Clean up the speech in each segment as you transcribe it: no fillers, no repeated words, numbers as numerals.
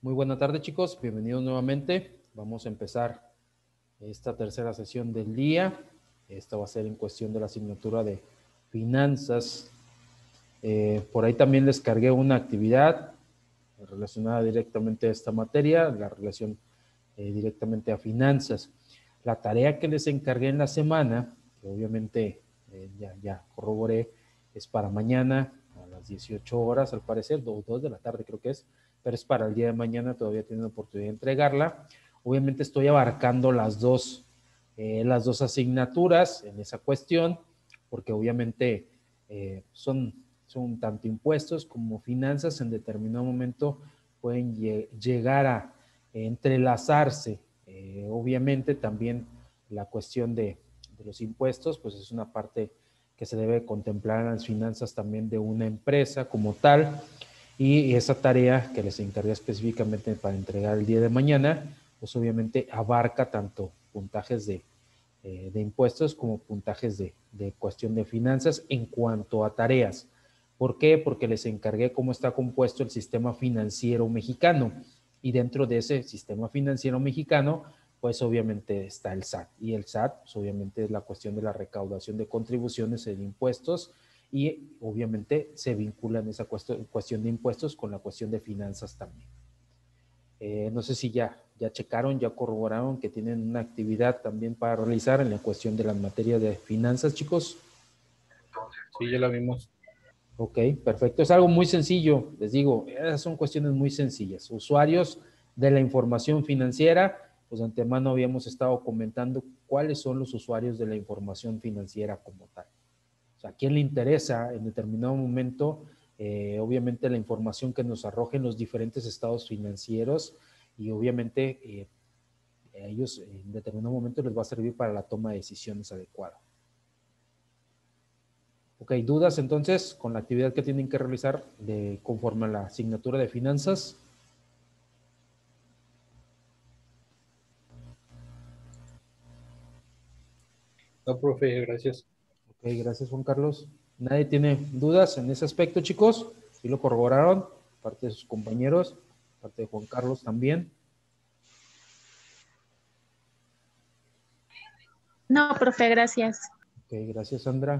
Muy buena tarde, chicos. Bienvenidos nuevamente. Vamos a empezar esta tercera sesión del día. Esta va a ser en cuestión de la asignatura de finanzas. Por ahí también les cargué una actividad relacionada directamente a esta materia, la relación directamente a finanzas. La tarea que les encargué en la semana, que obviamente ya corroboré, es para mañana a las 18 horas, al parecer, 2 de la tarde creo que es, pero es para el día de mañana, todavía tienen oportunidad de entregarla. Obviamente estoy abarcando las dos asignaturas en esa cuestión, porque obviamente son tanto impuestos como finanzas, en determinado momento pueden llegar a entrelazarse. Obviamente también la cuestión de los impuestos, pues es una parte que se debe contemplar en las finanzas también de una empresa como tal, y esa tarea que les encargué específicamente para entregar el día de mañana, pues obviamente abarca tanto puntajes de impuestos como puntajes de cuestión de finanzas en cuanto a tareas. ¿Por qué? Porque les encargué cómo está compuesto el sistema financiero mexicano, y dentro de ese sistema financiero mexicano, pues obviamente está el SAT, y el SAT pues obviamente es la cuestión de la recaudación de contribuciones e impuestos, y obviamente se vincula en esa cuestión de impuestos con la cuestión de finanzas también. No sé si ya checaron, ya corroboraron que tienen una actividad también para realizar en la cuestión de las materias de finanzas, chicos. Sí, ya la vimos. Ok, perfecto. Es algo muy sencillo, les digo, son cuestiones muy sencillas. Usuarios de la información financiera, pues de antemano habíamos estado comentando cuáles son los usuarios de la información financiera como tal. O sea, ¿a quién le interesa en determinado momento, obviamente, la información que nos arrojen los diferentes estados financieros? Y obviamente a ellos en determinado momento les va a servir para la toma de decisiones adecuada. Ok, ¿dudas entonces con la actividad que tienen que realizar conforme a la asignatura de finanzas? No, profe, gracias. Ok, gracias, Juan Carlos. ¿Nadie tiene dudas en ese aspecto, chicos? ¿Sí lo corroboraron? Parte de sus compañeros, parte de Juan Carlos también. No, profe, gracias. Ok, gracias, Sandra.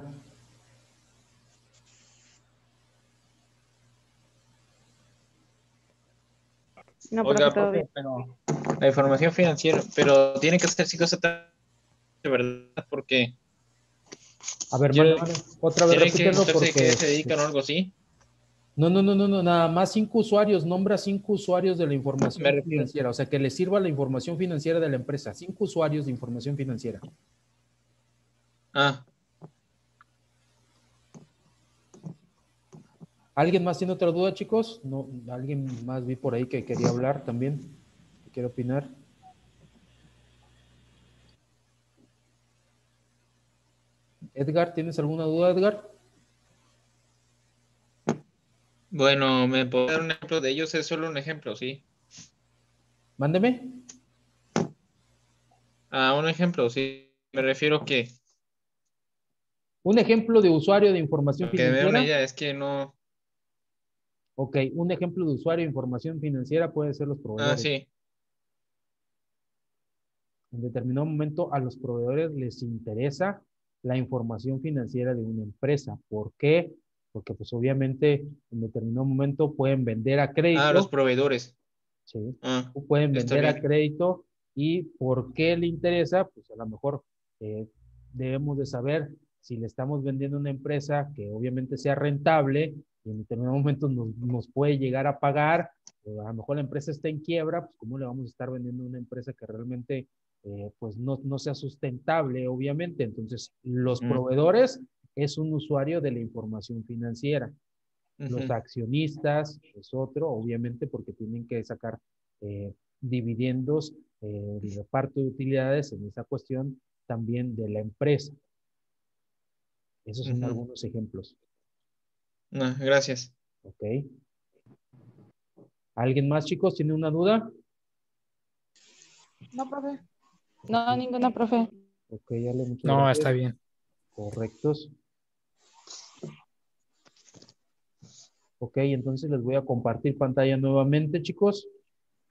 No, profe, Oiga, todo bien. profe, pero la información financiera, pero tiene que ser psicosomática, de verdad, porque A ver, quiero, otra vez tiene que repítelo registrarse de qué porque... se dedican o algo así. No, nada más 5 usuarios, nombra 5 usuarios de la Me información refiero. financiera, o sea, que les sirva la información financiera de la empresa, 5 usuarios de información financiera. Ah, ¿Alguien más tiene otra duda, chicos? No, ¿alguien más vi por ahí que quería hablar también? ¿Que quiere opinar? Edgar, ¿tienes alguna duda, Edgar? bueno, ¿me puedo dar un ejemplo de ellos? Es solo un ejemplo, sí. Mándeme. Un ejemplo, sí. Me refiero Un ejemplo de usuario de información que me da una financiera. idea, es que no. Ok, un ejemplo de usuario de información financiera puede ser los proveedores. Sí. En determinado momento a los proveedores les interesa la información financiera de una empresa. ¿Por qué? Porque pues obviamente en determinado momento pueden vender a Los crédito, proveedores. ¿sí? Ah, Pueden está vender a bien. crédito. ¿Y por qué le interesa? Pues a lo mejor eh, debemos de saber si le estamos vendiendo a una empresa que obviamente sea rentable y en determinado momento nos puede llegar a pagar, o a lo mejor la empresa está en quiebra, pues cómo le vamos a estar vendiendo a una empresa que realmente pues no sea sustentable, obviamente. Entonces, los proveedores es un usuario de la información financiera. Los accionistas es otro, obviamente, porque tienen que sacar dividendos, el reparto de utilidades en esa cuestión también de la empresa. Esos son algunos ejemplos. No, gracias. ¿Ok? ¿Alguien más, chicos, tiene una duda? No, profe. Ok, No, ninguna, profe. ok, Ale, muchas No, gracias. está bien. Correctos. Ok, entonces les voy a compartir pantalla nuevamente, chicos.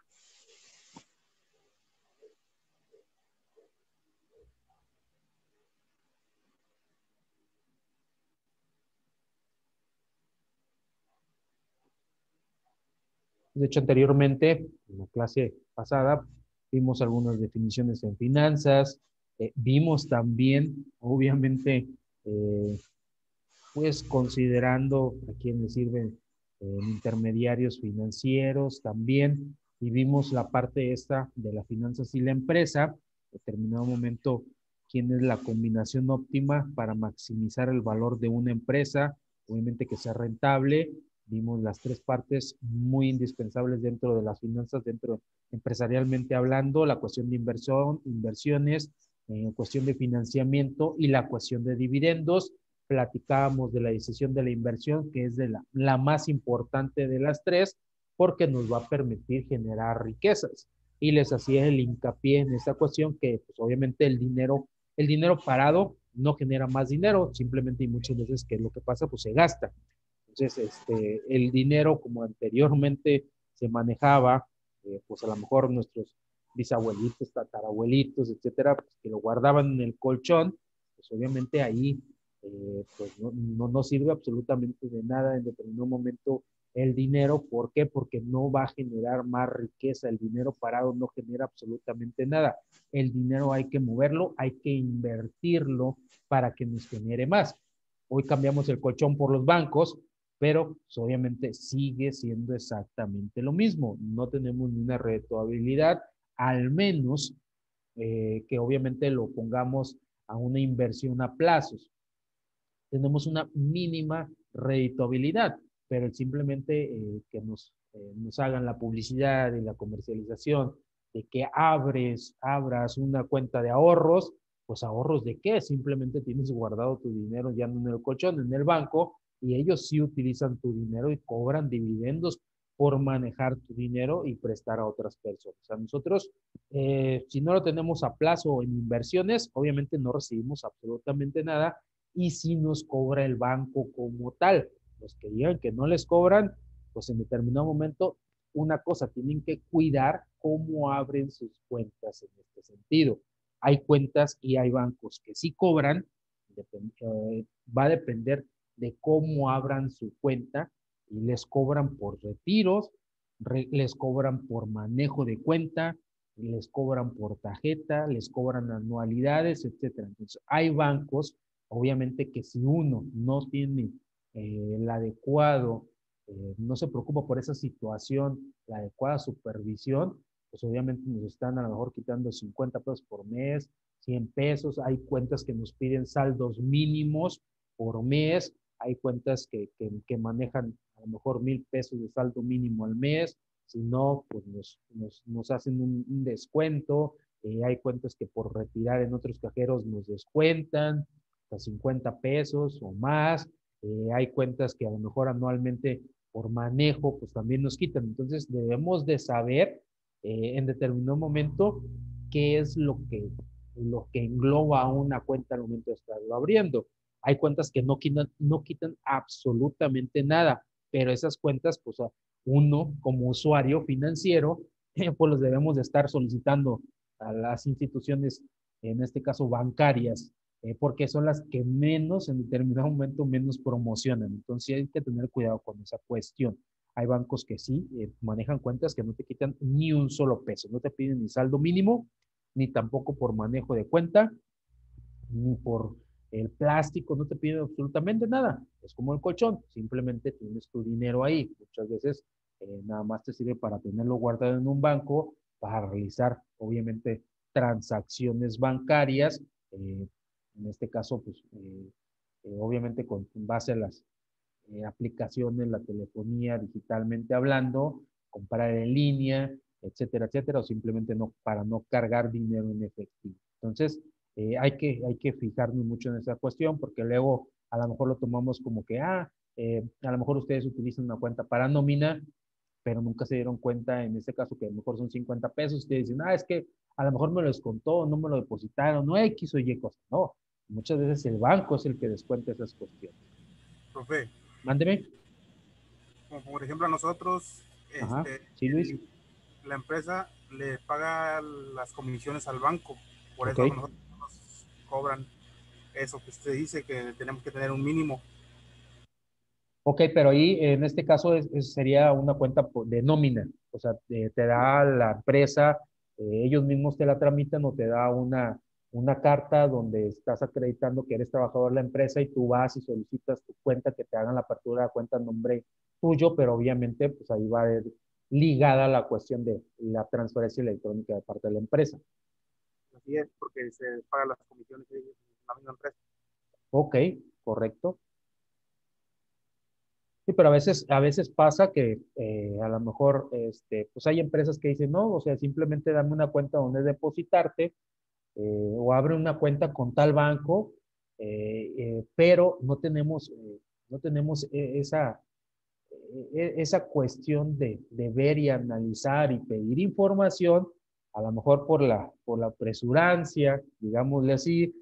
De hecho, anteriormente, en la clase pasada, vimos algunas definiciones en finanzas, vimos también, obviamente, eh, pues considerando a quienes sirven intermediarios financieros también, y vimos la parte esta de las finanzas y la empresa, en determinado momento, quién es la combinación óptima para maximizar el valor de una empresa, obviamente que sea rentable. Vimos las tres partes muy indispensables dentro de las finanzas, dentro empresarialmente hablando, la cuestión de inversión, inversiones, cuestión de financiamiento y la cuestión de dividendos. Platicábamos de la decisión de la inversión, que es de la más importante de las tres, porque nos va a permitir generar riquezas. Y les hacía el hincapié en esta cuestión que, pues, obviamente, el dinero parado no genera más dinero, simplemente y muchas veces, ¿qué es lo que pasa? Pues se gasta. Entonces, el dinero, como anteriormente se manejaba, pues a lo mejor nuestros bisabuelitos, tatarabuelitos, etcétera, pues, que lo guardaban en el colchón, pues obviamente ahí pues no sirve absolutamente de nada en determinado momento el dinero. ¿Por qué? Porque no va a generar más riqueza. El dinero parado no genera absolutamente nada. El dinero hay que moverlo, hay que invertirlo para que nos genere más. Hoy cambiamos el colchón por los bancos, pero pues, obviamente sigue siendo exactamente lo mismo. No tenemos ni una rentabilidad, al menos que obviamente lo pongamos a una inversión a plazos. Tenemos una mínima redituabilidad, pero simplemente que nos hagan la publicidad y la comercialización de que abras una cuenta de ahorros, pues ahorros de qué, simplemente tienes guardado tu dinero ya no en el colchón, en el banco, y ellos sí utilizan tu dinero y cobran dividendos por manejar tu dinero y prestar a otras personas. A nosotros, si no lo tenemos a plazo o en inversiones, obviamente no recibimos absolutamente nada, y si nos cobra el banco como tal. Los que digan que no les cobran, pues en determinado momento, una cosa, tienen que cuidar cómo abren sus cuentas en este sentido. Hay cuentas y hay bancos que sí cobran, va a depender de cómo abran su cuenta, y les cobran por retiros, les cobran por manejo de cuenta, les cobran por tarjeta, les cobran anualidades, etcétera. Entonces, hay bancos, obviamente, que si uno no tiene el adecuado, no se preocupa por esa situación, la adecuada supervisión, pues obviamente nos están a lo mejor quitando 50 pesos por mes, 100 pesos. Hay cuentas que nos piden saldos mínimos por mes, hay cuentas que manejan a lo mejor 1,000 pesos de saldo mínimo al mes. Si no, pues nos hacen un descuento. Hay cuentas que por retirar en otros cajeros nos descuentan hasta 50 pesos o más. Hay cuentas que a lo mejor anualmente por manejo, pues también nos quitan. Entonces debemos de saber en determinado momento qué es lo que engloba una cuenta al momento de estarlo abriendo. Hay cuentas que no quitan absolutamente nada, pero esas cuentas, pues uno como usuario financiero, pues los debemos de estar solicitando a las instituciones, en este caso bancarias, porque son las que menos, en determinado momento, menos promocionan. Entonces sí hay que tener cuidado con esa cuestión. Hay bancos que sí manejan cuentas que no te quitan ni un solo peso, no te piden ni saldo mínimo, ni tampoco por manejo de cuenta, ni por el plástico, no te piden absolutamente nada. Es como el colchón, simplemente tienes tu dinero ahí. Muchas veces nada más te sirve para tenerlo guardado en un banco, para realizar, obviamente, transacciones bancarias. En este caso, pues, obviamente con base a las aplicaciones, la telefonía, digitalmente hablando, comprar en línea, etcétera, etcétera, o simplemente no, para no cargar dinero en efectivo. Entonces, hay que fijarnos mucho en esa cuestión, porque luego a lo mejor lo tomamos como que, a lo mejor ustedes utilizan una cuenta para nómina, pero nunca se dieron cuenta, en este caso, que a lo mejor son 50 pesos, ustedes dicen, es que a lo mejor me lo descontó, no me lo depositaron, no X o Y cosa. No, muchas veces el banco es el que descuenta esas cuestiones. Profe, Mándeme. como por ejemplo a nosotros, Ajá, sí, Luis. la empresa le paga las comisiones al banco, por Ok. eso a nosotros nos cobran eso que usted dice, que tenemos que tener un mínimo. Ok, pero ahí en este caso sería una cuenta de nómina, o sea, te da la empresa, ellos mismos te la tramitan o te da una carta donde estás acreditando que eres trabajador de la empresa y tú vas y solicitas tu cuenta, que te hagan la apertura de cuenta a nombre tuyo, pero obviamente pues ahí va a ir ligada la cuestión de la transferencia electrónica de parte de la empresa. Así es, porque se pagan las comisiones de la misma empresa. Ok, correcto. Sí, pero a veces pasa que a lo mejor, pues hay empresas que dicen, no, o sea, simplemente dame una cuenta donde depositarte o abre una cuenta con tal banco, pero no tenemos esa cuestión de ver y analizar y pedir información, a lo mejor por la presurancia, digámosle así,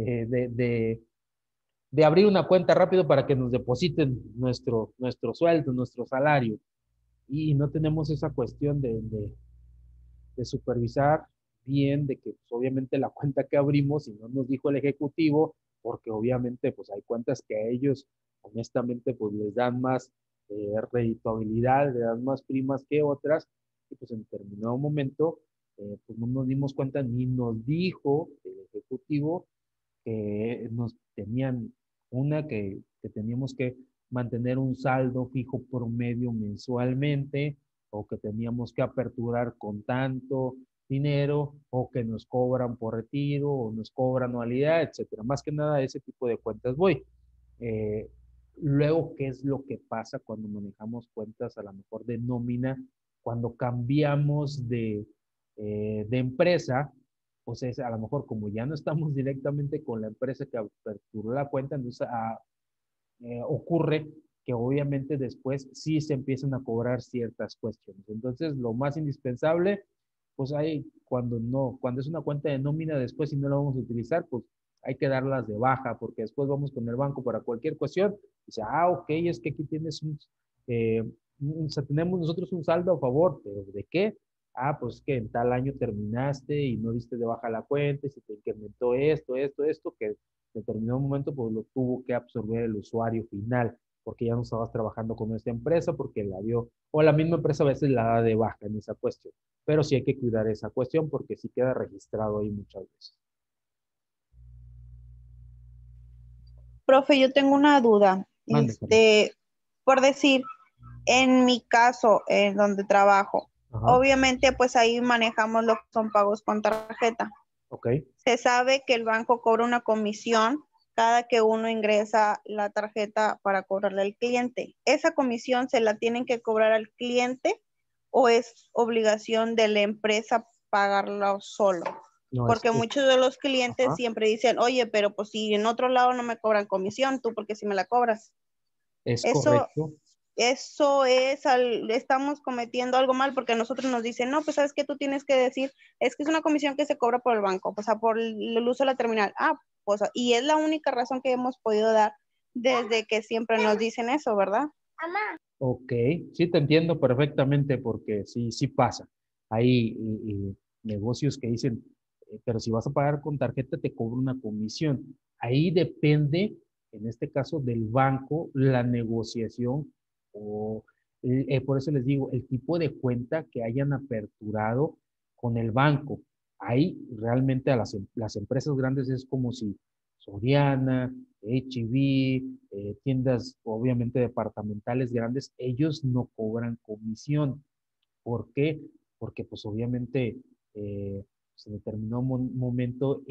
de abrir una cuenta rápido para que nos depositen nuestro sueldo, nuestro salario. Y no tenemos esa cuestión de supervisar bien, de que pues, obviamente la cuenta que abrimos, si no nos dijo el ejecutivo, porque obviamente pues hay cuentas que a ellos honestamente pues les dan más redituabilidad, les dan más primas que otras, y pues en determinado momento pues no nos dimos cuenta ni nos dijo el ejecutivo que nos tenían que teníamos que mantener un saldo fijo promedio mensualmente o que teníamos que aperturar con tanto dinero o que nos cobran por retiro o nos cobran anualidad, etcétera. Más que nada ese tipo de cuentas voy. Eh, Luego, ¿qué es lo que pasa cuando manejamos cuentas a lo mejor de nómina? Cuando cambiamos de empresa, pues es a lo mejor como ya no estamos directamente con la empresa que aperturó la cuenta, entonces ocurre que obviamente después sí se empiezan a cobrar ciertas cuestiones. Entonces, lo más indispensable, pues hay cuando no, cuando es una cuenta de nómina, después si no la vamos a utilizar, pues hay que darlas de baja, porque después vamos con el banco para cualquier cuestión, y dice, ok, es que aquí tienes eh, o sea, tenemos nosotros un saldo a favor, pero ¿de qué? Pues que en tal año terminaste y no diste de baja la cuenta, y se te incrementó esto, que en determinado momento pues lo tuvo que absorber el usuario final, porque ya no estabas trabajando con esta empresa, porque la dio, o la misma empresa a veces la da de baja en esa cuestión. Pero sí hay que cuidar esa cuestión porque sí queda registrado ahí muchas veces. Profe, yo tengo una duda. Mande, Carlos. Por decir, en mi caso, en donde trabajo, Ajá, obviamente pues ahí manejamos lo que son pagos con tarjeta. ok. Se sabe que el banco cobra una comisión cada que uno ingresa la tarjeta para cobrarle al cliente. ¿Esa comisión se la tienen que cobrar al cliente o es obligación de la empresa pagarlo solo? No, Porque muchos de los clientes ajá, siempre dicen, oye, pero pues si en otro lado no me cobran comisión, tú porque si me la cobras. es Eso, correcto. eso es, estamos cometiendo algo mal porque a nosotros nos dicen, no, pues sabes que tú tienes que decir, es que es una comisión que se cobra por el banco, o sea, por el uso de la terminal. Pues, y es la única razón que hemos podido dar desde que siempre nos dicen eso, ¿verdad? Ok, sí te entiendo perfectamente porque sí, sí pasa. Hay negocios que dicen, pero si vas a pagar con tarjeta te cobro una comisión. Ahí depende, en este caso, del banco, la negociación o, por eso les digo, el tipo de cuenta que hayan aperturado con el banco. Ahí realmente a las empresas grandes es como si Soriana, H-E-B, tiendas obviamente departamentales grandes, ellos no cobran comisión. ¿Por qué? Porque pues obviamente pues, en determinado momento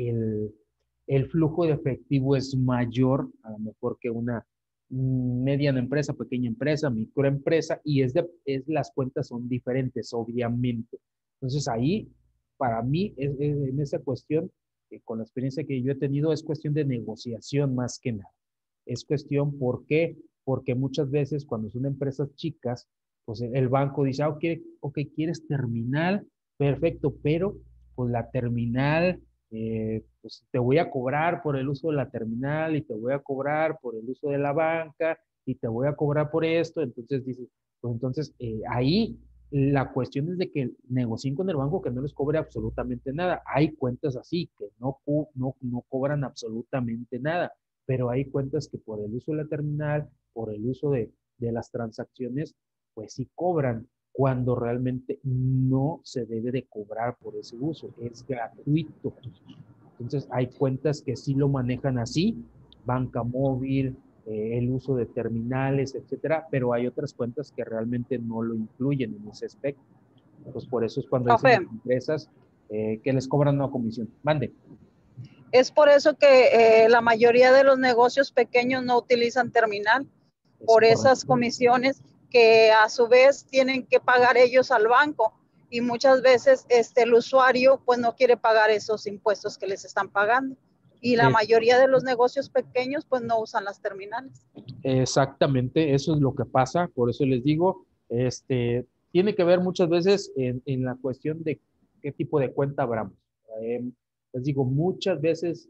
el flujo de efectivo es mayor, a lo mejor que una mediana empresa, pequeña empresa, microempresa, y las cuentas son diferentes, obviamente. Entonces ahí, para mí, en esa cuestión, con la experiencia que yo he tenido, es cuestión de negociación más que nada. Es cuestión, ¿por qué? Porque muchas veces cuando son empresas chicas, pues el banco dice, ok, ¿quieres terminal? Perfecto, pero pues la terminal, pues te voy a cobrar por el uso de la terminal y te voy a cobrar por el uso de la banca y te voy a cobrar por esto. Entonces dices, pues entonces ahí la cuestión es de que negocien con el banco que no les cobre absolutamente nada. Hay cuentas así que no cobran absolutamente nada. pero hay cuentas que por el uso de la terminal, por el uso de las transacciones, pues sí cobran, cuando realmente no se debe de cobrar por ese uso, es gratuito. Entonces hay cuentas que sí lo manejan así, banca móvil, el uso de terminales, etcétera, pero hay otras cuentas que realmente no lo incluyen en ese aspecto. Pues por eso es cuando dicen Profe, las empresas que les cobran una comisión. Mande. es por eso que la mayoría de los negocios pequeños no utilizan terminal, por esas comisiones que a su vez tienen que pagar ellos al banco, y muchas veces el usuario pues no quiere pagar esos impuestos que les están pagando, y la mayoría de los negocios pequeños pues no usan las terminales. Exactamente, eso es lo que pasa, por eso les digo, tiene que ver muchas veces en la cuestión de qué tipo de cuenta abramos. Eh, Les digo, muchas veces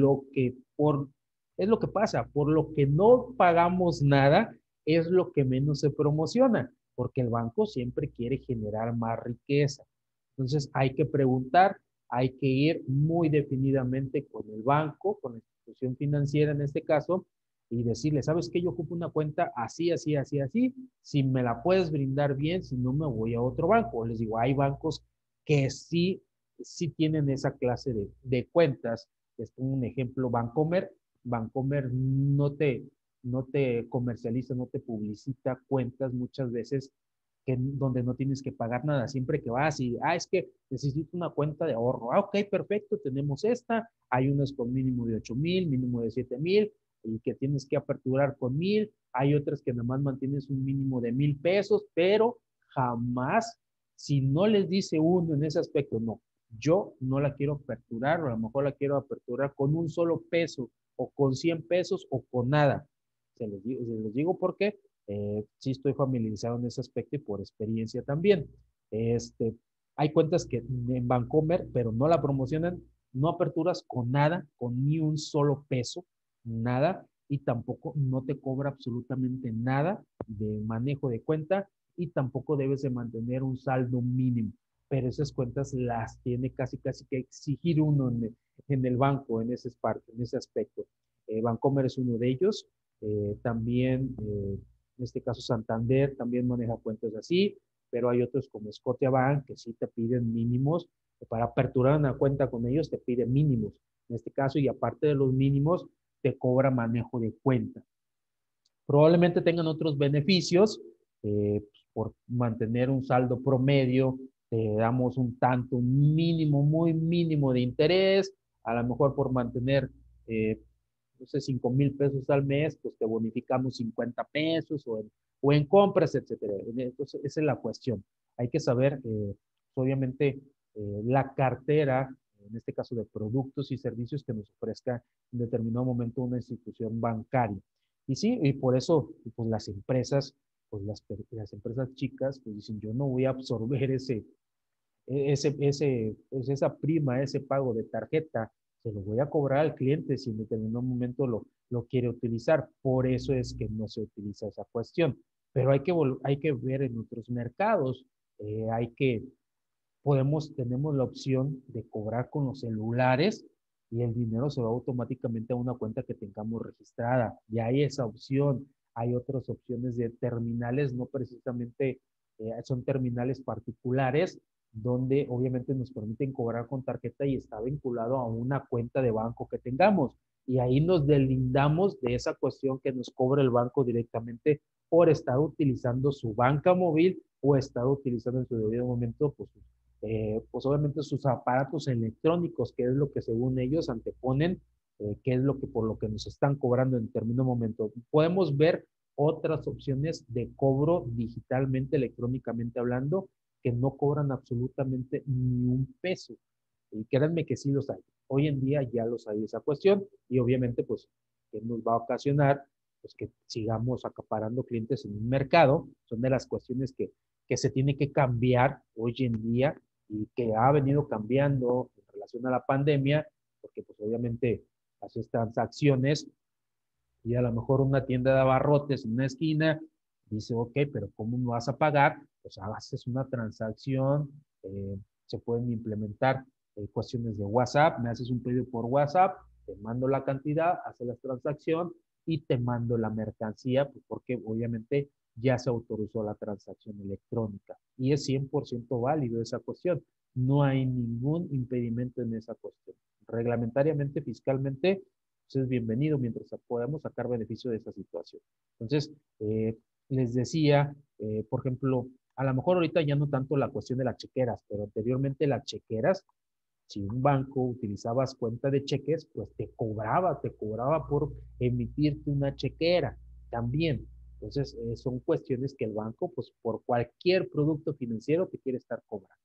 es lo que pasa, por lo que no pagamos nada, es lo que menos se promociona, porque el banco siempre quiere generar más riqueza. Entonces hay que preguntar, hay que ir muy definidamente con el banco, con la institución financiera en este caso, y decirle, ¿sabes qué? Yo ocupo una cuenta así, así, así, así. Si me la puedes brindar bien, si no me voy a otro banco. Les digo, hay bancos que sí tienen esa clase de cuentas. Les pongo un ejemplo, Bancomer. Bancomer no te comercializa, no te publicita cuentas muchas veces donde no tienes que pagar nada. Siempre que vas y, es que necesito una cuenta de ahorro. Ok, perfecto, tenemos esta. Hay unas con mínimo de 8,000, mínimo de 7,000 y que tienes que aperturar con 1,000. Hay otras que nada más mantienes un mínimo de 1,000 pesos, pero jamás, si no les dice uno en ese aspecto, no, yo no la quiero aperturar, o a lo mejor la quiero aperturar con un solo peso, o con 100 pesos, o con nada. Se los digo porque sí estoy familiarizado en ese aspecto y por experiencia también. Hay cuentas que en Bancomer, pero no la promocionan, no aperturas con nada, con ni un solo peso, nada, y tampoco no te cobra absolutamente nada de manejo de cuenta y tampoco debes de mantener un saldo mínimo. Pero esas cuentas las tiene casi que exigir uno en el banco, en ese aspecto. Bancomer es uno de ellos. También, en este caso, Santander también maneja cuentas así, pero hay otros como Scotiabank que sí te piden mínimos. Para aperturar una cuenta con ellos te piden mínimos. En este caso, y aparte de los mínimos, te cobra manejo de cuenta. Probablemente tengan otros beneficios por mantener un saldo promedio. Te damos un tanto, un mínimo, muy mínimo de interés. A lo mejor por mantener, no sé, 5,000 pesos al mes, pues te bonificamos 50 pesos o en compras, etcétera. Entonces, esa es la cuestión. Hay que saber, obviamente, la cartera, en este caso de productos y servicios que nos ofrezca en determinado momento una institución bancaria. Y sí, y por eso, pues las empresas, pues las empresas chicas, pues dicen, yo no voy a absorber pues esa prima, ese pago de tarjeta, se lo voy a cobrar al cliente si en determinado momento lo quiere utilizar. Por eso es que no se utiliza esa cuestión. Pero hay que ver en otros mercados, tenemos la opción de cobrar con los celulares y el dinero se va automáticamente a una cuenta que tengamos registrada. Y hay esa opción. Hay otras opciones de terminales, no precisamente son terminales particulares, donde obviamente nos permiten cobrar con tarjeta y está vinculado a una cuenta de banco que tengamos. Y ahí nos deslindamos de esa cuestión que nos cobra el banco directamente por estar utilizando su banca móvil o estar utilizando en su debido momento pues obviamente sus aparatos electrónicos, que es lo que según ellos anteponen, que es por lo que nos están cobrando en determinado momento. Podemos ver otras opciones de cobro digitalmente, electrónicamente hablando, que no cobran absolutamente ni un peso. Y créanme que sí los hay. Hoy en día ya los hay esa cuestión y obviamente pues que nos va a ocasionar pues que sigamos acaparando clientes en un mercado. Son de las cuestiones que se tiene que cambiar hoy en día y que ha venido cambiando en relación a la pandemia, porque pues obviamente haces transacciones y a lo mejor una tienda de abarrotes en una esquina dice, ok, pero ¿cómo me vas a pagar? Pues haces una transacción, se pueden implementar cuestiones de WhatsApp, me haces un pedido por WhatsApp te mando la cantidad, haces la transacción y te mando la mercancía, pues porque obviamente ya se autorizó la transacción electrónica y es 100% válido esa cuestión. No hay ningún impedimento en esa cuestión. Reglamentariamente, fiscalmente, pues es bienvenido mientras podamos sacar beneficio de esa situación. Entonces, les decía, por ejemplo, a lo mejor ahorita ya no tanto la cuestión de las chequeras, pero anteriormente las chequeras, si un banco utilizabas cuenta de cheques, pues te cobraba por emitirte una chequera también. Entonces, son cuestiones que el banco, pues por cualquier producto financiero te quiere estar cobrando.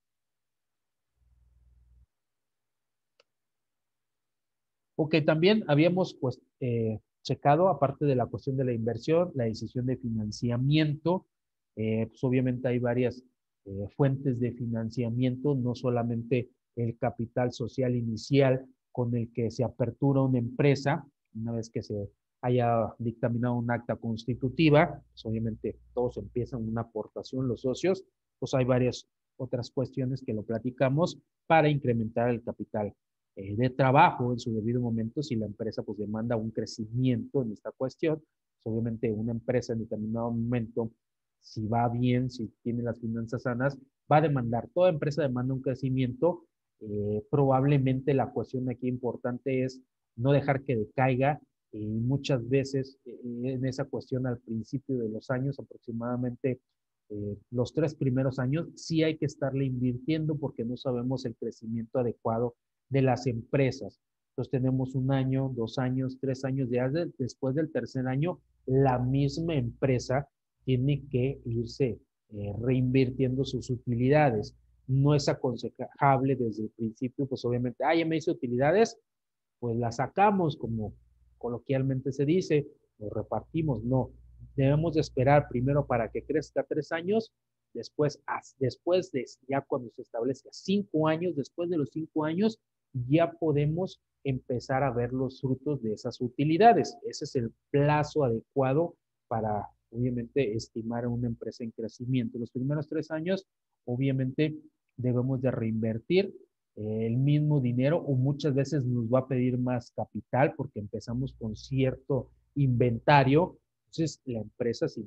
Ok, también habíamos pues checado, aparte de la cuestión de la inversión, la decisión de financiamiento. Pues obviamente hay varias fuentes de financiamiento, no solamente el capital social inicial con el que se apertura una empresa, una vez que se haya dictaminado un acta constitutiva, pues obviamente todos empiezan una aportación, los socios, pues hay varias otras cuestiones que lo platicamos para incrementar el capital de trabajo en su debido momento. Si la empresa pues demanda un crecimiento en esta cuestión, pues obviamente una empresa en determinado momento, si va bien, si tiene las finanzas sanas, va a demandar, toda empresa demanda un crecimiento. Probablemente la cuestión aquí importante es no dejar que decaiga, y muchas veces en esa cuestión al principio de los años, aproximadamente los 3 primeros años, sí hay que estarle invirtiendo porque no sabemos el crecimiento adecuado de las empresas. Entonces tenemos 1 año, 2 años, 3 años, ya después del tercer año, la misma empresa tiene que irse reinvirtiendo sus utilidades. No es aconsejable desde el principio, pues obviamente, ya me hice utilidades, pues las sacamos, como coloquialmente se dice, lo repartimos. No, debemos de esperar primero para que crezca 3 años, después de ya cuando se establezca 5 años, después de los 5 años, ya podemos empezar a ver los frutos de esas utilidades. Ese es el plazo adecuado para, obviamente, estimar a una empresa en crecimiento. Los primeros 3 años, obviamente, debemos de reinvertir el mismo dinero o muchas veces nos va a pedir más capital porque empezamos con cierto inventario. Entonces, la empresa sí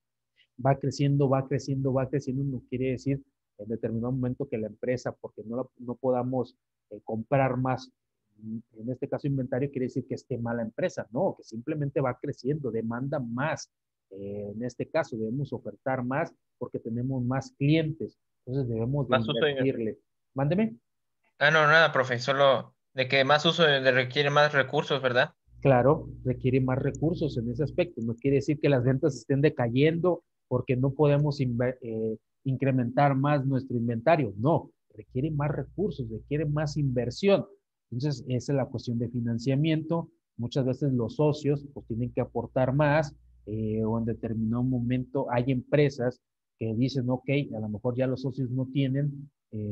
va creciendo, va creciendo, va creciendo, no quiere decir en determinado momento que la empresa, porque no podamos comprar más, en este caso inventario, quiere decir que esté mala empresa, no, que simplemente va creciendo, demanda más. En este caso debemos ofertar más porque tenemos más clientes, entonces debemos de Más uso de... invertirle. Mándeme. Ah, no, nada, profe, solo de que más uso requiere más recursos, ¿verdad? Claro, requiere más recursos en ese aspecto. No quiere decir que las ventas estén decayendo porque no podemos incrementar más nuestro inventario. No, requiere más recursos, requiere más inversión. Entonces, esa es la cuestión de financiamiento. Muchas veces los socios pues tienen que aportar más o en determinado momento hay empresas que dicen, ok, a lo mejor ya los socios no tienen,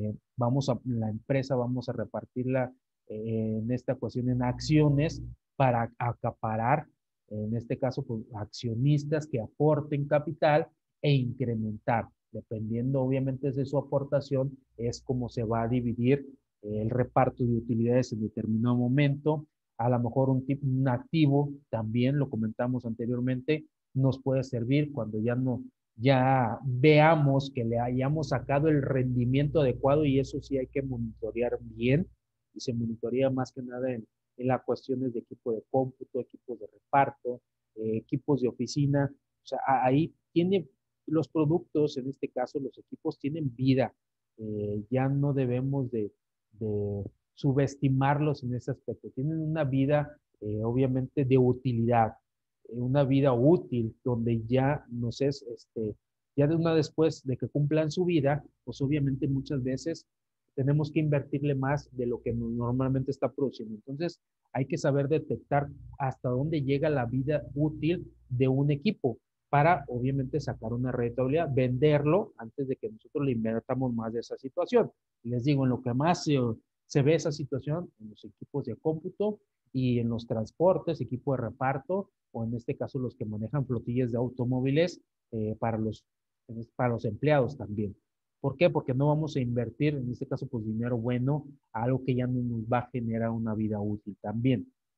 la empresa vamos a repartirla en esta cuestión en acciones para acaparar, en este caso, pues, accionistas que aporten capital e incrementar. Dependiendo, obviamente, de su aportación, es como se va a dividir el reparto de utilidades en determinado momento. A lo mejor un activo, también lo comentamos anteriormente, nos puede servir cuando ya veamos que le hayamos sacado el rendimiento adecuado y eso sí hay que monitorear bien y se monitorea más que nada en las cuestiones de equipo de cómputo, equipos de reparto, equipos de oficina. O sea, ahí tiene los productos, en este caso los equipos tienen vida. Ya no debemos de subestimarlos en ese aspecto. Tienen una vida, obviamente, de utilidad, una vida útil, donde ya nos es, ya de una después de que cumplan su vida, pues obviamente muchas veces tenemos que invertirle más de lo que normalmente está produciendo. Entonces, hay que saber detectar hasta dónde llega la vida útil de un equipo para, obviamente, sacar una rentabilidad, venderlo antes de que nosotros le invertamos más de esa situación. Les digo, en lo que más se ve esa situación, en los equipos de cómputo y en los transportes, equipo de reparto, o en este caso los que manejan flotillas de automóviles para los empleados también. ¿Por qué? Porque no vamos a invertir, en este caso, pues dinero bueno, a algo que ya no nos va a generar una vida útil también.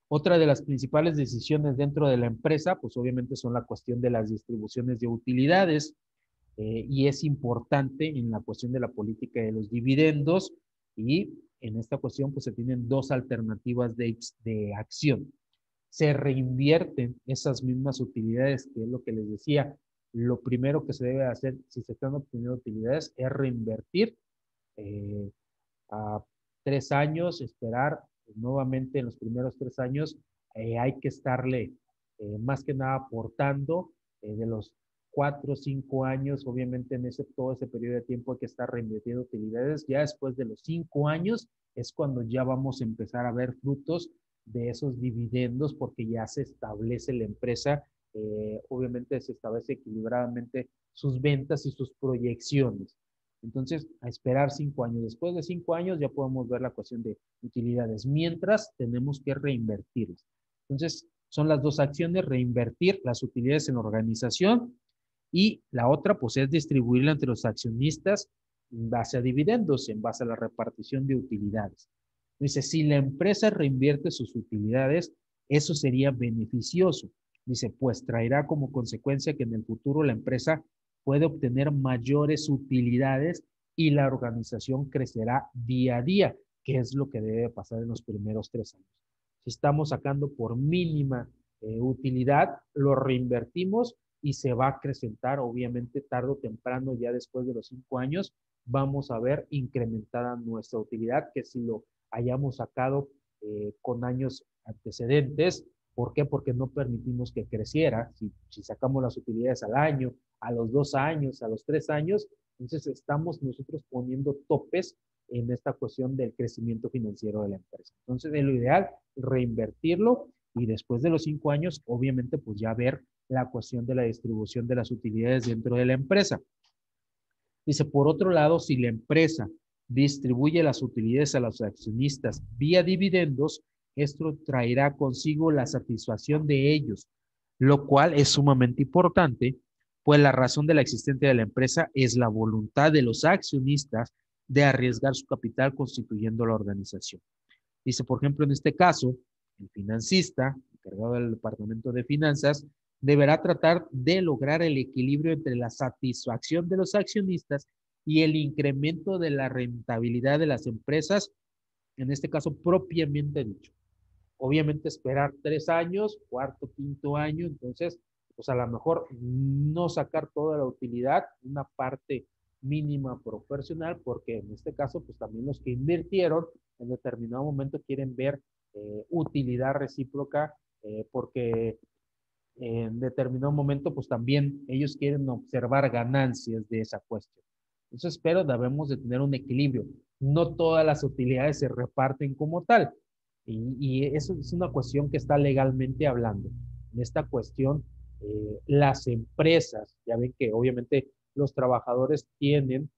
Otra de las principales decisiones dentro de la empresa, pues obviamente son la cuestión de las distribuciones de utilidades, y es importante en la cuestión de la política de los dividendos, y en esta cuestión pues se tienen dos alternativas de acción. Se reinvierten esas mismas utilidades, que es lo que les decía. Lo primero que se debe hacer si se están obteniendo utilidades es reinvertir a 3 años, esperar nuevamente en los primeros 3 años. Hay que estarle más que nada aportando de los 4 o 5 años, obviamente en todo ese periodo de tiempo hay que estar reinvirtiendo utilidades. Ya después de los 5 años es cuando ya vamos a empezar a ver frutos de esos dividendos, porque ya se establece la empresa, obviamente se establece equilibradamente sus ventas y sus proyecciones. Entonces, a esperar 5 años. Después de 5 años ya podemos ver la cuestión de utilidades. Mientras, tenemos que reinvertirlas. Entonces, son las dos acciones: reinvertir las utilidades en la organización, y la otra, pues, es distribuirla entre los accionistas en base a dividendos, en base a la repartición de utilidades. Dice, si la empresa reinvierte sus utilidades, eso sería beneficioso. Dice, pues traerá como consecuencia que en el futuro la empresa puede obtener mayores utilidades y la organización crecerá día a día, que es lo que debe pasar en los primeros 3 años. Si estamos sacando por mínima utilidad, lo reinvertimos y se va a acrecentar, obviamente, tarde o temprano, ya después de los 5 años, vamos a ver incrementada nuestra utilidad, que si lo hayamos sacado con años antecedentes. ¿Por qué? Porque no permitimos que creciera. Si sacamos las utilidades al año, a los 2 años, a los 3 años, entonces estamos nosotros poniendo topes en esta cuestión del crecimiento financiero de la empresa. Entonces, es lo ideal reinvertirlo, y después de los 5 años, obviamente, pues ya ver la cuestión de la distribución de las utilidades dentro de la empresa. Dice, por otro lado, si la empresa distribuye las utilidades a los accionistas vía dividendos, esto traerá consigo la satisfacción de ellos, lo cual es sumamente importante, pues la razón de la existencia de la empresa es la voluntad de los accionistas de arriesgar su capital constituyendo la organización. Dice, por ejemplo, en este caso, el financista, encargado del departamento de finanzas, deberá tratar de lograr el equilibrio entre la satisfacción de los accionistas y el incremento de la rentabilidad de las empresas, en este caso propiamente dicho. Obviamente esperar 3 años, cuarto, quinto año, entonces, pues a lo mejor no sacar toda la utilidad, una parte mínima proporcional, porque en este caso, pues también los que invirtieron en determinado momento quieren ver utilidad recíproca, porque en determinado momento, pues también ellos quieren observar ganancias de esa cuestión. Entonces, pero debemos de tener un equilibrio. No todas las utilidades se reparten como tal. Y eso es una cuestión que está legalmente hablando. En esta cuestión, las empresas, ya ven que obviamente los trabajadores tienen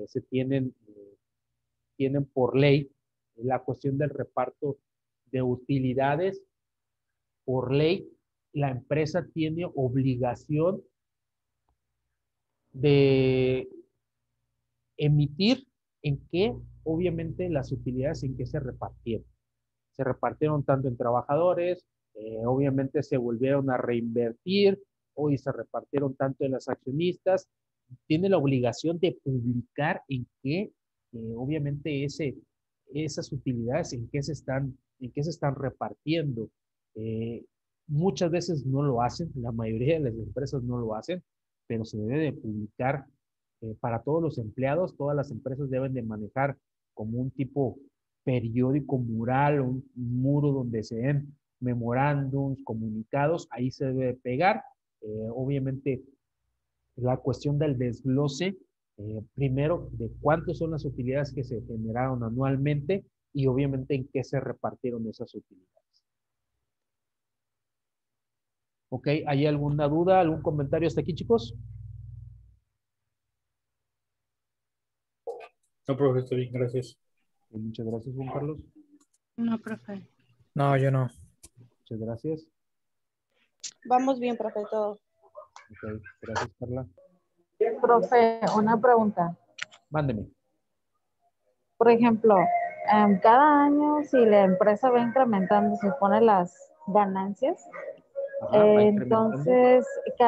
por ley la cuestión del reparto de utilidades. Por ley, la empresa tiene obligación de emitir en qué, obviamente, las utilidades en qué se repartieron. Se repartieron tanto en trabajadores, obviamente se volvieron a reinvertir, hoy se repartieron tanto en los accionistas. Tiene la obligación de publicar en qué, obviamente, esas utilidades en qué se están repartiendo. Muchas veces no lo hacen, la mayoría de las empresas no lo hacen, pero se debe de publicar para todos los empleados. Todas las empresas deben de manejar como un tipo periódico mural, un muro donde se den memorándums, comunicados, ahí se debe de pegar. Obviamente, la cuestión del desglose, primero, de cuántas son las utilidades que se generaron anualmente y obviamente en qué se repartieron esas utilidades. Ok, ¿hay alguna duda, algún comentario hasta aquí, chicos? No, profe, estoy bien, gracias. Muchas gracias, Juan Carlos. No, profe. No, yo no. Muchas gracias. Vamos bien, profe, todo. Ok, gracias, Carla. Profe, una pregunta. Mándeme. Por ejemplo, Cada año, si la empresa va incrementando, se pone las ganancias, Ajá, va incrementando. entonces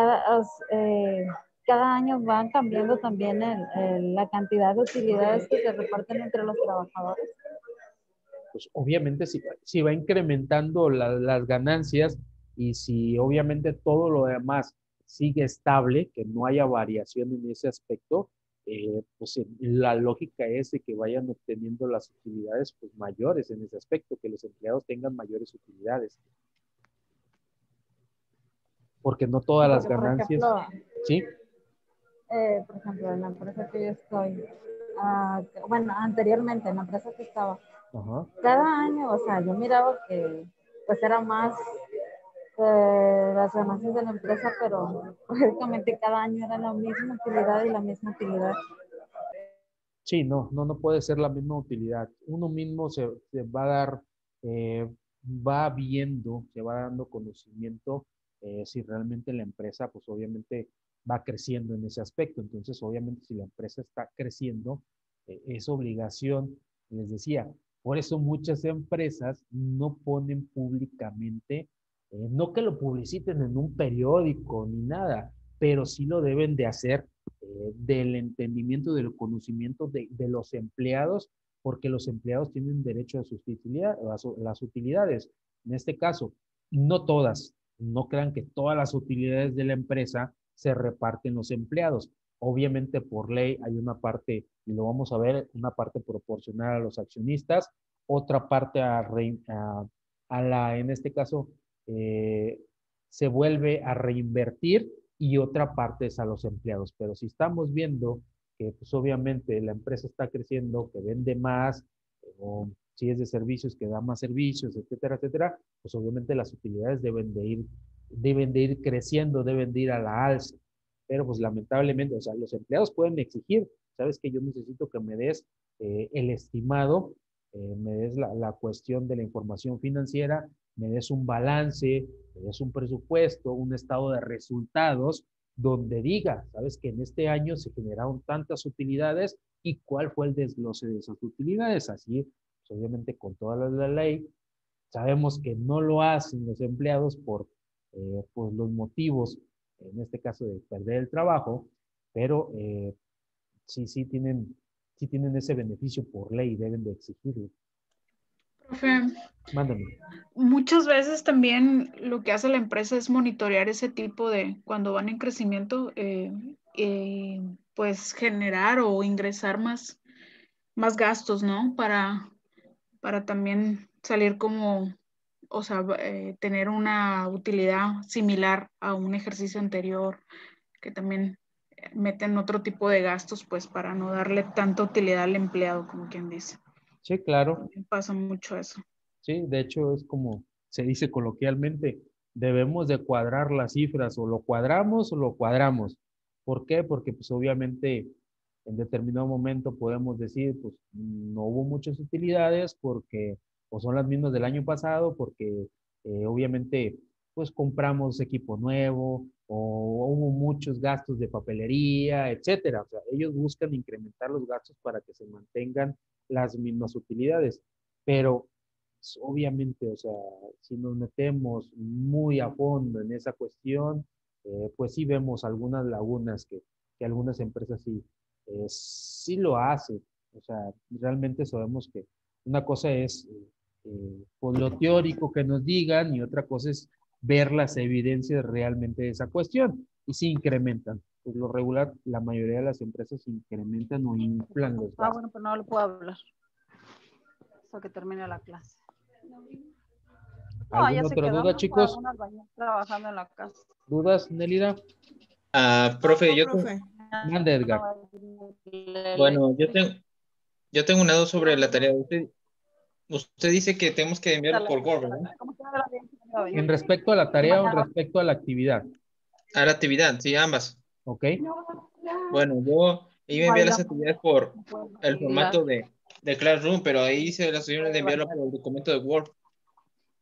cada año van cambiando también la cantidad de utilidades que se reparten entre los trabajadores. Pues obviamente si va incrementando las ganancias y si obviamente todo lo demás sigue estable, que no haya variación en ese aspecto, pues la lógica es de que vayan obteniendo las utilidades pues mayores en ese aspecto, que los empleados tengan mayores utilidades. Porque no todas las Porque, por ganancias, ejemplo, ¿sí? Por ejemplo, en la empresa que yo estoy, bueno, anteriormente en la empresa que estaba, Ajá. cada año, o sea, yo miraba que pues era más las ganancias de la empresa, pero prácticamente cada año era la misma utilidad y la misma utilidad. Sí, no puede ser la misma utilidad. Uno mismo se va a dar, va viendo, se va dando conocimiento si realmente la empresa, pues obviamente va creciendo en ese aspecto. Entonces, obviamente, si la empresa está creciendo, es obligación, les decía, por eso muchas empresas no ponen públicamente, no que lo publiciten en un periódico ni nada, pero sí lo deben de hacer del entendimiento, del conocimiento de los empleados, porque los empleados tienen derecho a sus las utilidades. En este caso, no todas, no crean que todas las utilidades de la empresa se reparten los empleados. Obviamente por ley hay una parte, y lo vamos a ver, una parte proporcional a los accionistas, otra parte en este caso, se vuelve a reinvertir y otra parte es a los empleados. Pero si estamos viendo que pues obviamente la empresa está creciendo, que vende más, o si es de servicios, que da más servicios, etcétera, etcétera, pues obviamente las utilidades deben de ir creciendo, deben de ir a la alza. Pero pues lamentablemente, o sea, los empleados pueden exigir, sabes que yo necesito que me des el estimado, me des la cuestión de la información financiera, me des un balance, me des un presupuesto, un estado de resultados, donde diga, sabes que en este año se generaron tantas utilidades y cuál fue el desglose de esas utilidades. Así, pues obviamente con toda la ley, sabemos que no lo hacen los empleados por los motivos, en este caso de perder el trabajo, pero sí tienen ese beneficio por ley y deben de exigirlo. Profe, Mándame. muchas veces también lo que hace la empresa es monitorear ese tipo de, cuando van en crecimiento, pues generar o ingresar más gastos, ¿no? Para también salir como, o sea, tener una utilidad similar a un ejercicio anterior, que también meten otro tipo de gastos, pues para no darle tanta utilidad al empleado, como quien dice. Sí, claro. También pasa mucho eso. Sí, de hecho es como se dice coloquialmente, debemos de cuadrar las cifras, o lo cuadramos o lo cuadramos. ¿Por qué? Porque pues obviamente en determinado momento podemos decir, pues no hubo muchas utilidades porque o son las mismas del año pasado, porque obviamente pues compramos equipo nuevo o hubo muchos gastos de papelería, etcétera. O sea, ellos buscan incrementar los gastos para que se mantengan las mismas utilidades. Pero pues, obviamente, o sea, si nos metemos muy a fondo en esa cuestión, pues sí vemos algunas lagunas que algunas empresas sí lo hacen. O sea, realmente sabemos que una cosa es pues lo teórico que nos digan y otra cosa es ver las evidencias realmente de esa cuestión. Y sí incrementan. Pues lo regular, la mayoría de las empresas incrementan o inflan los gastos. Bueno, pues no lo puedo hablar hasta que termine la clase. No, ya ¿Alguna se otra quedó, duda, ¿no? chicos? Un albañil trabajando en la casa. ¿Dudas, Nelida? Profe, Mande, Edgar. Bueno, yo tengo una duda sobre la tarea. Usted dice que tenemos que enviarlo por Word, ¿verdad? ¿En respecto a la tarea o en respecto a la actividad? A la actividad, sí, ambas. ¿Ok? Bueno, yo iba a enviar las actividades por el formato de Classroom, pero ahí se las opciones de enviarlo por el documento de Word.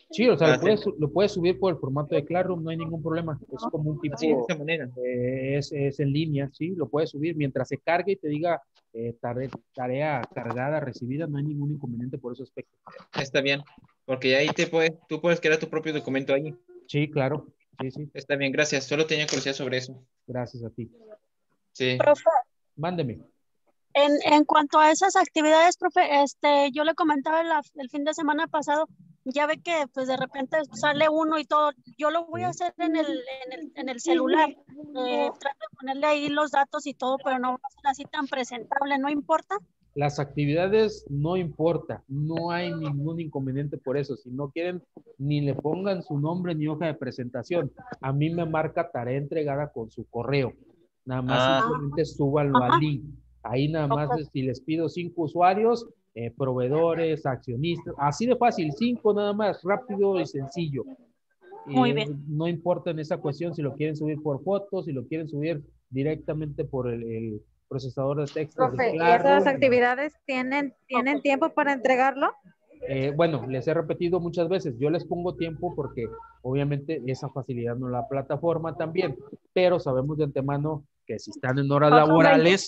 Sí, o sea, lo puedes subir por el formato de Classroom, no hay ningún problema. Es como un tipo, Sí, de esa manera. es en línea, sí, lo puedes subir. Mientras se cargue y te diga tarea cargada, recibida, no hay ningún inconveniente por ese aspecto. Está bien, porque ahí tú puedes crear tu propio documento ahí. Sí, claro, sí, sí. Está bien, gracias. Solo tenía curiosidad sobre eso. Gracias a ti. Sí. Profe, Mándeme. en cuanto a esas actividades, profe, yo le comentaba el fin de semana pasado, ya ve que pues de repente sale uno y todo, yo lo voy a hacer en el celular, trato de ponerle ahí los datos y todo, pero no va a ser así tan presentable, ¿no importa? Las actividades no importa, no hay ningún inconveniente por eso. Si no quieren, ni le pongan su nombre ni hoja de presentación. A mí me marca tarea entregada con su correo. Nada más simplemente súbanlo al link. Ahí nada más, si les pido 5 usuarios, proveedores, accionistas, así de fácil, 5 nada más, rápido y sencillo. Muy bien. No importa en esa cuestión si lo quieren subir por fotos, si lo quieren subir directamente por el procesador de texto. Profe, ¿y esas actividades tienen tiempo para entregarlo? Bueno, les he repetido muchas veces, yo les pongo tiempo porque obviamente esa facilidad no la plataforma también, pero sabemos de antemano que si están en horas laborales,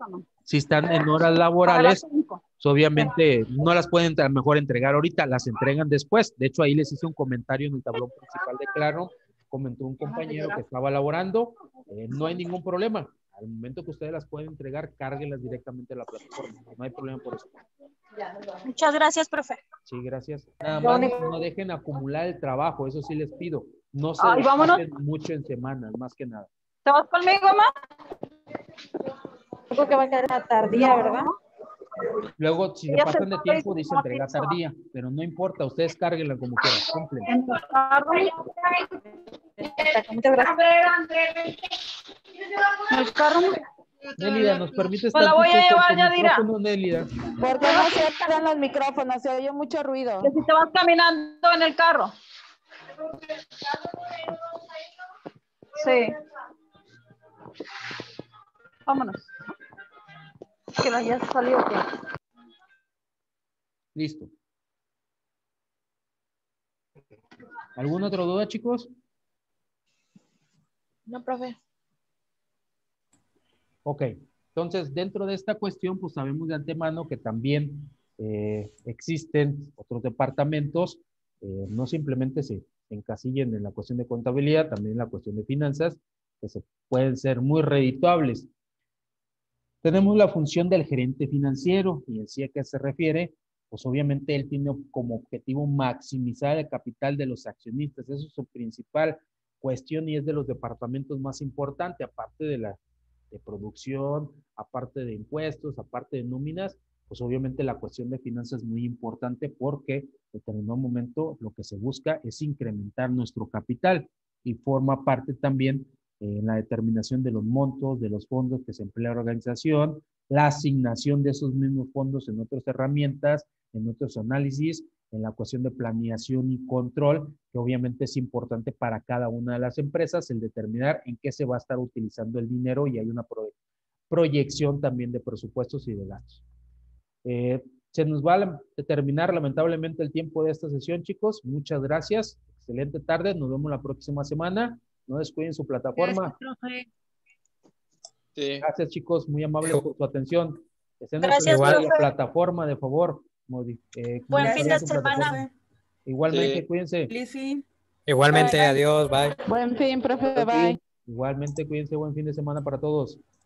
pues obviamente no las pueden a lo mejor entregar ahorita, las entregan después. De hecho, ahí les hice un comentario en el tablón principal de Claro, comentó un compañero que estaba laborando, no hay ningún problema. Al momento que ustedes las pueden entregar, cárguenlas directamente a la plataforma. No hay problema por eso. Muchas gracias, profe. Sí, gracias. Nada más no dejen acumular el trabajo, eso sí les pido. No se vámonos mucho en semanas, más que nada. ¿Te vas conmigo, ma? Creo que va a quedar tardía, ¿verdad? Luego, si se pasan de tiempo, dice entrega tardía, pero no importa, ustedes cárguenla como quieran, cumplen. Muchas gracias. El carro. Nélida, ¿nos permites? Pues la voy a llevar, ya dirá. Nélida. ¿Por qué no cierran los micrófonos? Se oye mucho ruido. Que si te vas caminando en el carro. Sí. Vámonos. Que la ya salió. Listo. ¿Alguna otra duda, chicos? No, profe. Ok, entonces dentro de esta cuestión, pues sabemos de antemano que también existen otros departamentos, no simplemente se encasillen en la cuestión de contabilidad, también en la cuestión de finanzas, que se pueden ser muy redituables. Tenemos la función del gerente financiero, y en sí a qué se refiere, pues obviamente él tiene como objetivo maximizar el capital de los accionistas, eso es su principal cuestión y es de los departamentos más importantes, aparte de producción, aparte de impuestos, aparte de nóminas, pues obviamente la cuestión de finanzas es muy importante porque en determinado momento lo que se busca es incrementar nuestro capital y forma parte también en la determinación de los montos, de los fondos que se emplea la organización, la asignación de esos mismos fondos en otras herramientas, en otros análisis, en la cuestión de planeación y control, que obviamente es importante para cada una de las empresas, el determinar en qué se va a estar utilizando el dinero y hay una proyección también de presupuestos y de gastos. Se nos va a terminar lamentablemente el tiempo de esta sesión, chicos. Muchas gracias. Excelente tarde. Nos vemos la próxima semana. No descuiden su plataforma. Sí. Gracias, chicos. Muy amable por su atención. Gracias, la profe. plataforma, de favor. Buen fin de semana. Igualmente, Sí. cuídense. Igualmente, Bye. adiós, bye. Buen fin, profe. Bye. Igualmente, cuídense. Buen fin de semana para todos.